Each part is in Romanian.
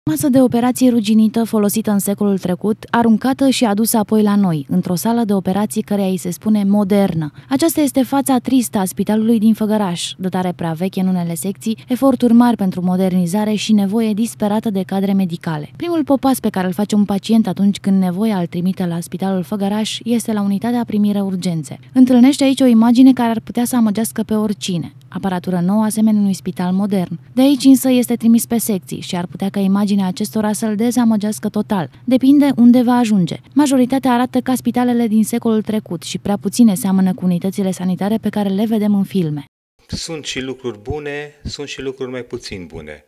Masă de operații ruginită folosită în secolul trecut, aruncată și adusă apoi la noi, într-o sală de operații căreia îi se spune modernă. Aceasta este fața tristă a spitalului din Făgăraș, dotare prea veche în unele secții, eforturi mari pentru modernizare și nevoie disperată de cadre medicale. Primul popas pe care îl face un pacient atunci când nevoia îl trimite la spitalul Făgăraș este la unitatea primire urgențe. Întâlnește aici o imagine care ar putea să amăgească pe oricine. Aparatură nouă asemenea unui spital modern. De aici însă este trimis pe secții și ar putea ca imaginea acestora să-l dezamăgească total. Depinde unde va ajunge. Majoritatea arată ca spitalele din secolul trecut și prea puține seamănă cu unitățile sanitare pe care le vedem în filme. Sunt și lucruri bune, sunt și lucruri mai puțin bune.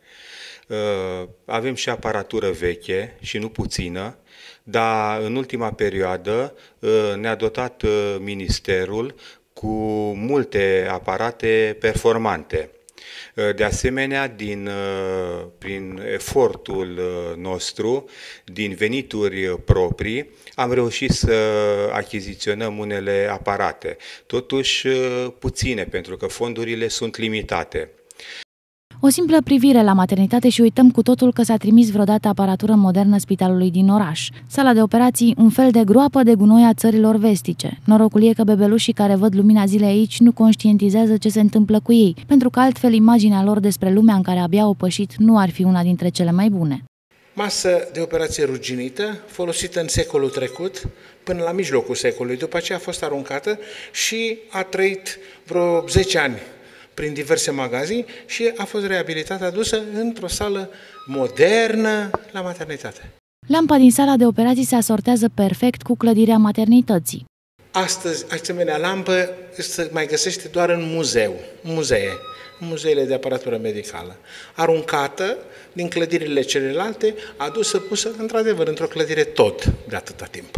Avem și aparatură veche și nu puțină, dar în ultima perioadă ne-a dotat Ministerul cu multe aparate performante. De asemenea, prin efortul nostru, din venituri proprii, am reușit să achiziționăm unele aparate, totuși puține, pentru că fondurile sunt limitate. O simplă privire la maternitate și uităm cu totul că s-a trimis vreodată aparatură modernă spitalului din oraș. Sala de operații, un fel de groapă de gunoi a țărilor vestice. Norocul e că bebelușii care văd lumina zilei aici nu conștientizează ce se întâmplă cu ei, pentru că altfel imaginea lor despre lumea în care abia au pășit nu ar fi una dintre cele mai bune. Masă de operație ruginită, folosită în secolul trecut, până la mijlocul secolului. După aceea a fost aruncată și a trăit vreo 10 ani prin diverse magazini și a fost reabilitată, adusă într-o sală modernă la maternitate. Lampa din sala de operații se asortează perfect cu clădirea maternității. Astăzi, asemenea lampă se mai găsește doar în muzeele de aparatură medicală. Aruncată din clădirile celelalte, adusă, pusă, într-adevăr, într-o clădire tot de atâta timp.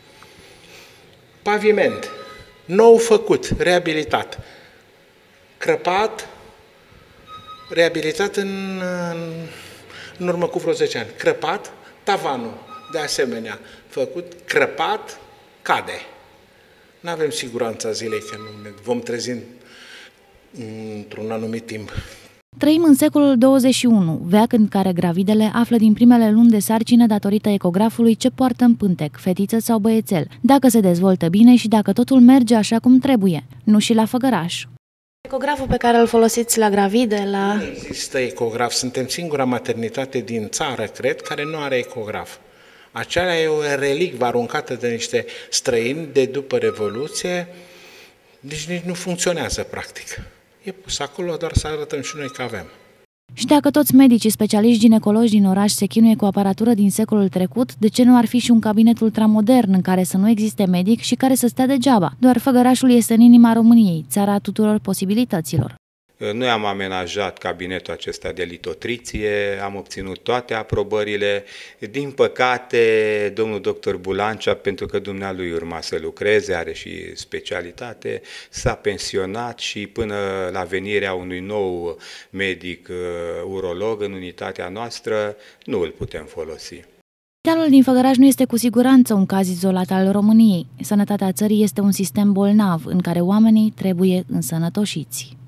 Paviment, nou făcut, reabilitat. Crăpat, reabilitat în urmă cu vreo 10 ani. Crăpat, tavanul, de asemenea, făcut, crăpat, cade. Nu avem siguranța zilei că nu ne vom trezi într-un anumit timp. Trăim în secolul 21, veac în care gravidele află din primele luni de sarcină datorită ecografului ce poartă în pântec, fetiță sau băiețel, dacă se dezvoltă bine și dacă totul merge așa cum trebuie, nu și la Făgăraș. Ecograful pe care îl folosiți la gravide, Nu există ecograf. Suntem singura maternitate din țară, cred, care nu are ecograf. Aceea e o relicvă aruncată de niște străini de după Revoluție, deci nici nu funcționează, practic. E pus acolo doar să arătăm și noi că avem. Și dacă toți medicii specialiști ginecologi din oraș se chinuie cu aparatură din secolul trecut, de ce nu ar fi și un cabinet ultramodern în care să nu existe medic și care să stea degeaba? Doar Făgărașul este în inima României, țara tuturor posibilităților. Noi am amenajat cabinetul acesta de litotriție, am obținut toate aprobările. Din păcate, domnul doctor Bulancea, pentru că dumnealui urma să lucreze, are și specialitate, s-a pensionat și până la venirea unui nou medic urolog în unitatea noastră, nu îl putem folosi. Spitalul din Făgăraș nu este cu siguranță un caz izolat al României. Sănătatea țării este un sistem bolnav în care oamenii trebuie însănătoșiți.